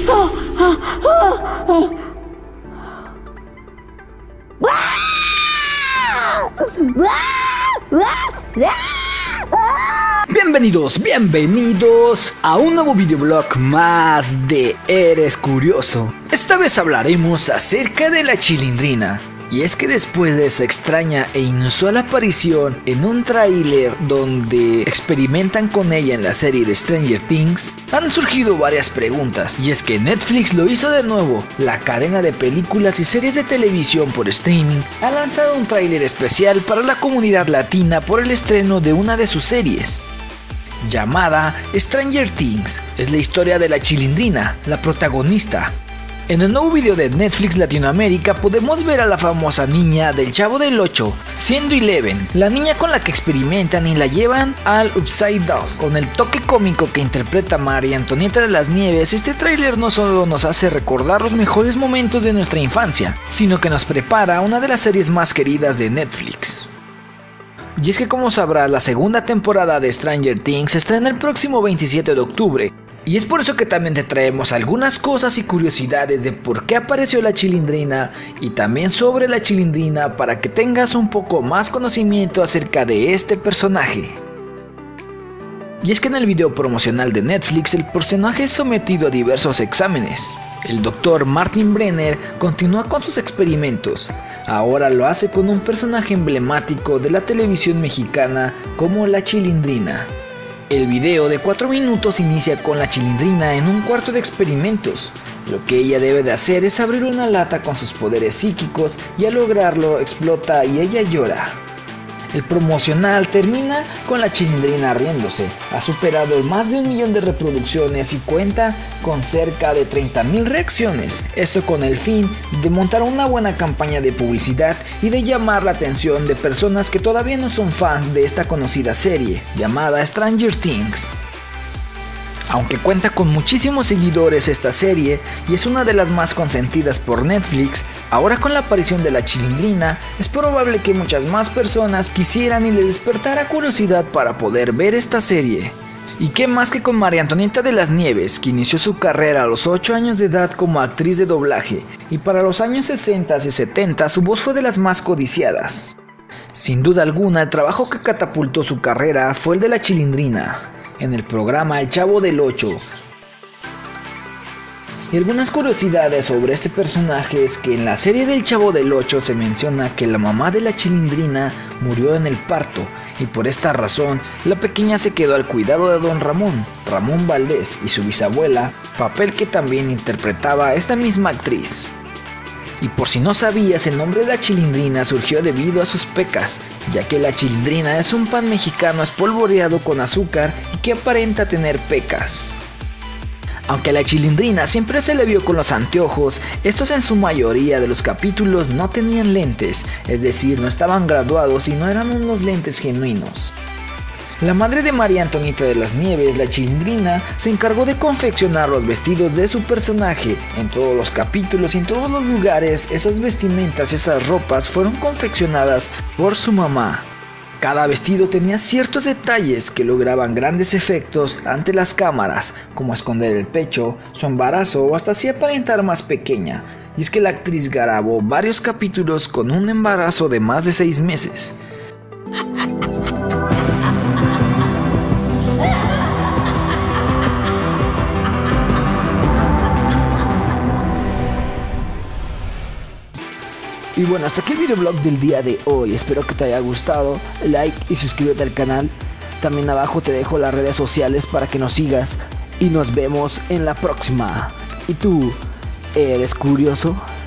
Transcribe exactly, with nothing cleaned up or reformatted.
Bienvenidos, bienvenidos a un nuevo videoblog más de Eres Curioso. Esta vez hablaremos acerca de la Chilindrina. Y es que después de esa extraña e inusual aparición en un tráiler donde experimentan con ella en la serie de Stranger Things, han surgido varias preguntas. Y es que Netflix lo hizo de nuevo. La cadena de películas y series de televisión por streaming ha lanzado un tráiler especial para la comunidad latina por el estreno de una de sus series, llamada Stranger Things. Es la historia de la Chilindrina, la protagonista. En el nuevo video de Netflix Latinoamérica podemos ver a la famosa niña del Chavo del ocho, siendo Eleven, la niña con la que experimentan y la llevan al Upside Down. Con el toque cómico que interpreta María Antonieta de las Nieves, este tráiler no solo nos hace recordar los mejores momentos de nuestra infancia, sino que nos prepara una de las series más queridas de Netflix. Y es que, como sabrás, la segunda temporada de Stranger Things se estrena el próximo veintisiete de octubre. Y es por eso que también te traemos algunas cosas y curiosidades de por qué apareció la Chilindrina y también sobre la Chilindrina, para que tengas un poco más conocimiento acerca de este personaje. Y es que en el video promocional de Netflix el personaje es sometido a diversos exámenes. El doctor Martin Brenner continúa con sus experimentos. Ahora lo hace con un personaje emblemático de la televisión mexicana como la Chilindrina. El video de cuatro minutos inicia con la Chilindrina en un cuarto de experimentos. Lo que ella debe de hacer es abrir una lata con sus poderes psíquicos y al lograrlo explota y ella llora. El promocional termina con la Chilindrina riéndose. Ha superado más de un millón de reproducciones y cuenta con cerca de treinta mil reacciones. Esto con el fin de montar una buena campaña de publicidad y de llamar la atención de personas que todavía no son fans de esta conocida serie llamada Stranger Things. Aunque cuenta con muchísimos seguidores esta serie y es una de las más consentidas por Netflix, ahora con la aparición de la Chilindrina es probable que muchas más personas quisieran y les despertara curiosidad para poder ver esta serie. Y qué más que con María Antonieta de las Nieves, que inició su carrera a los ocho años de edad como actriz de doblaje, y para los años sesenta y setenta su voz fue de las más codiciadas. Sin duda alguna, el trabajo que catapultó su carrera fue el de la Chilindrina en el programa El Chavo del ocho. Y algunas curiosidades sobre este personaje es que en la serie del Chavo del ocho se menciona que la mamá de la Chilindrina murió en el parto, y por esta razón la pequeña se quedó al cuidado de don Ramón, Ramón Valdés, y su bisabuela, papel que también interpretaba esta misma actriz. Y por si no sabías, el nombre de la Chilindrina surgió debido a sus pecas, ya que la chilindrina es un pan mexicano espolvoreado con azúcar y que aparenta tener pecas. Aunque a la Chilindrina siempre se le vio con los anteojos, estos en su mayoría de los capítulos no tenían lentes, es decir, no estaban graduados y no eran unos lentes genuinos. La madre de María Antonieta de las Nieves, la Chilindrina, se encargó de confeccionar los vestidos de su personaje. En todos los capítulos y en todos los lugares, esas vestimentas, esas ropas fueron confeccionadas por su mamá. Cada vestido tenía ciertos detalles que lograban grandes efectos ante las cámaras, como esconder el pecho, su embarazo o hasta así aparentar más pequeña. Y es que la actriz grabó varios capítulos con un embarazo de más de seis meses. Y bueno, hasta aquí el videoblog del día de hoy. Espero que te haya gustado. Like y suscríbete al canal. También abajo te dejo las redes sociales para que nos sigas. Y nos vemos en la próxima. ¿Y tú, eres curioso?